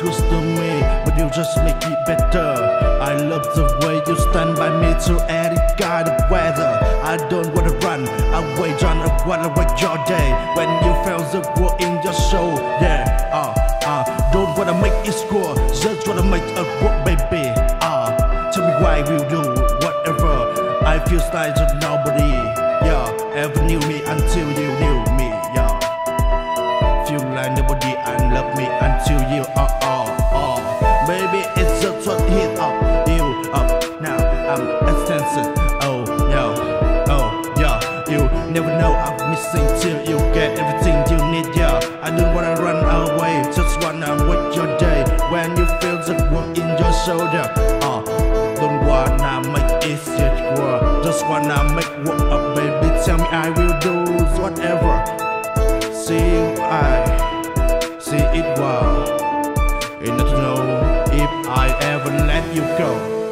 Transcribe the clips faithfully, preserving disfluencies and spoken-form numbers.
close to me, but you just make it better. I love the way you stand by me through any kind of weather. I don't wanna run away, John, I wanna wake your day when you feel the war in your soul. Yeah, uh, uh, don't wanna make it score, just wanna make it work, baby. Uh, tell me why we'll do whatever. I feel like that nobody, yeah, ever knew me until you knew me, yeah. Feel like nobody and love me until you, uh, uh, uh. Maybe it's just what hit up you up now. I'm extensive, oh no, oh yeah. You never know I'm missing till you get everything you need, yeah. I don't wanna run away, just wanna wait your day when you feel the work in your shoulder. Uh, don't wanna make it secure, just wanna make work up, baby. Tell me I will do whatever. See I see it well. Enough to know if I ever let you go.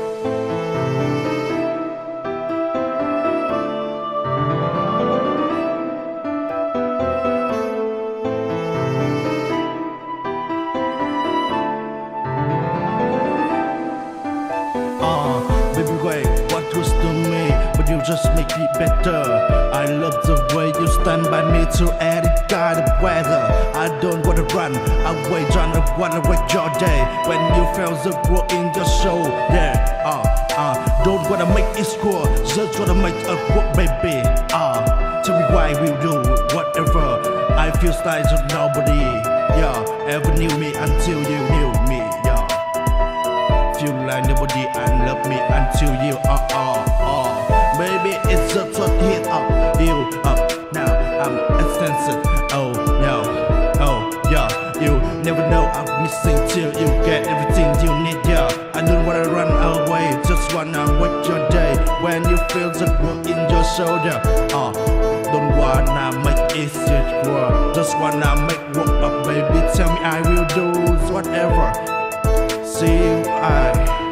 Uh, baby, wait, what was to me, but you just make it better. I love the way you stand by me through any kind of weather. I don't wanna run away, John, I wanna wake your day when you feel the war in your soul. Yeah, uh, uh, don't wanna make it score, just wanna make it work, baby. Uh, tell me why we'll do whatever. I feel like that nobody, yeah, ever knew me until you knew me, yeah. Feel like nobody and love me until you, uh, uh, uh. Maybe it's just what hit up you up now. I'm extensive, oh no, oh yeah. You never know I'm missing till you get everything you need, yeah. I don't wanna run away, just wanna wait your day when you feel the work in your shoulder. Uh, don't wanna make it secure, just wanna make work up, baby. Tell me I will do whatever. See you, I